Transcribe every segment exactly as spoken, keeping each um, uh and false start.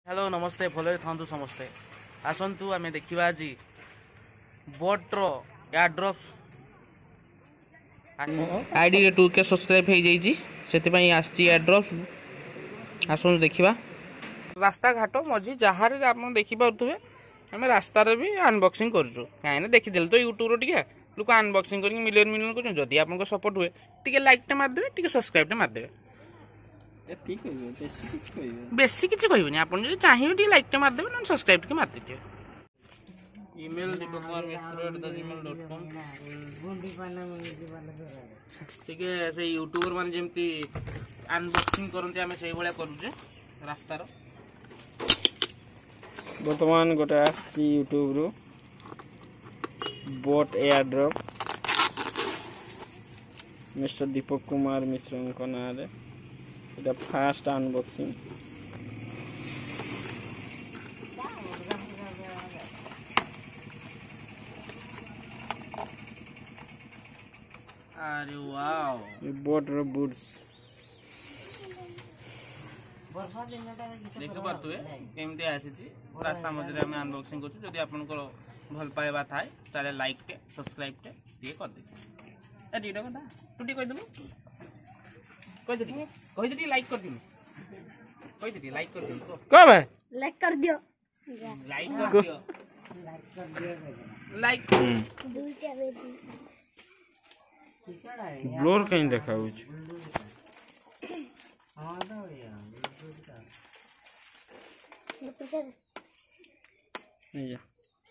Hello नमस्ते भले था समस्ते आसतु आम देखा आज बोट्र एयरड्रॉप आईडी टू के सब्सक्राइब हो जाती एयरड्रॉप आसतु देखा रास्ता घाट मझी जहाँ आप देखिपे आम रास्त भी अनबॉक्सिंग करूँ कहीं देखीदे तो यूट्यूब टे लोक अनबॉक्सिंग कर मिलियन मिलियन कर जदि आप सपोर्ट हुए टे लाइक मारदे टे सब्सक्राइब मारदे बेसी किसी कहबनी आप चाहिए लाइक टे मारदे ना सब्सक्राइब टे मार दीजिए email Deepak Kumar Mishra at the Gmail dot com ठीक है से यूट्यूबर माने जेमती अनबॉक्सिंग करते आम से भाया करुचे रास्तार बर्तमान गोटे आसी यूट्यूब रु boAt airdrop mister Deepak Kumar Mishra ना इटा फास्ट अनबॉक्सिंग अरे वाओ ये बोट रो बूट्स देखि पारथुए केमती आसी रास्ता मझे आम अनबॉक्सिंग करछु जदि आपनकर भल पाइबा थाए ताले लाइक टे सब्सक्राइब टे टे कर दे ए दीटा कथा तू टी कहि दबु कहि दे कहि दे लाइक कर दिनु कहि दे लाइक कर दिनु तो कब है लाइक कर दियो लाइक कर दियो लाइक कर दियो लाइक दुईटा बेबी ब्लोर कहीं देखा हुछ हां तो यार नहीं जा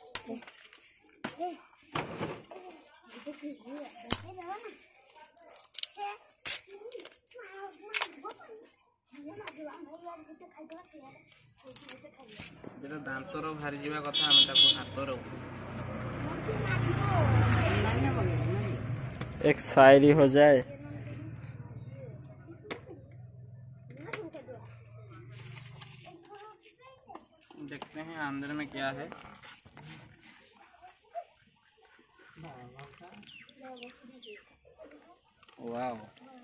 जेटा दांतर भारी जीवा कथा हम ताको हाथ रो एक शायरी हो जाए देखते हैं अंदर में क्या है वाओ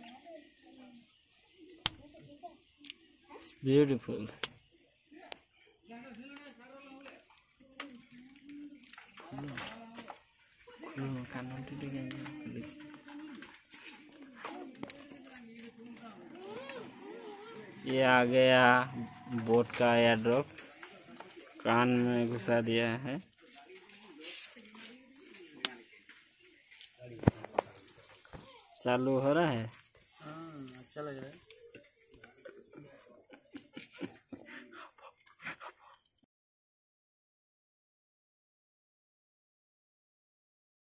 इट्स ब्यूटीफुल ये आ गया बोट का एयरड्रॉप कान में घुसा दिया है चालू हो रहा है हाँ अच्छा लग रहा है।